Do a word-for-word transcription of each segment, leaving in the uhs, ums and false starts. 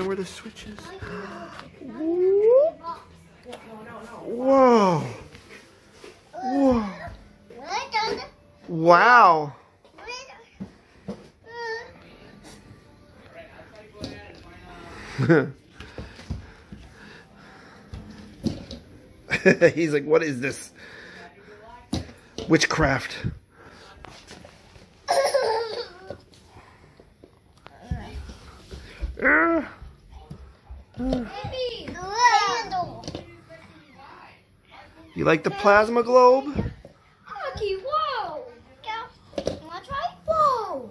find where the switch is. Whoa. Whoa. Wow. He's like, what is this? Witchcraft. Uh, uh. You like the plasma globe? Lachy, whoa! Wanna try? Whoa!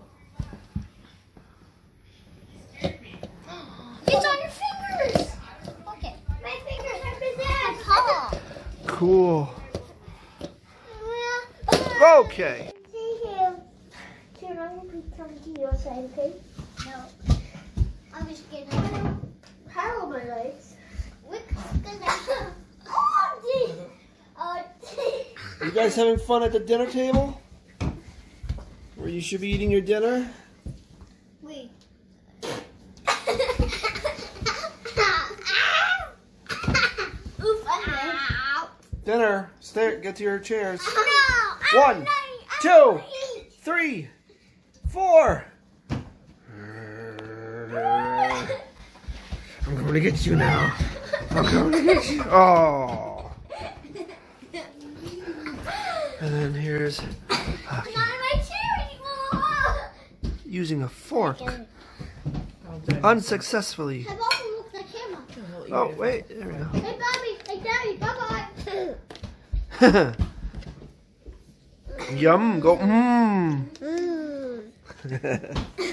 It's on your fingers! Okay, my fingers are busy. Paw. Cool. Okay. See him. Can I be coming to your side, okay? No. I'm just getting a paddle my legs. Look, oh, geez. Oh, geez. You guys having fun at the dinner table? Where you should be eating your dinner? Wait. Oof, I'm Dinner. Stay. Get to your chairs. No, One, two, three, four. I'm going to get you now. I'm going to get you. Oh. And then here's Lachy not in my chair anymore. using a fork unsuccessfully. I've also looked at the camera. Oh, wait. There we go. Hey, Bobby. Hey, Daddy. Bye-bye. Yum. Go. Mmm. Mm.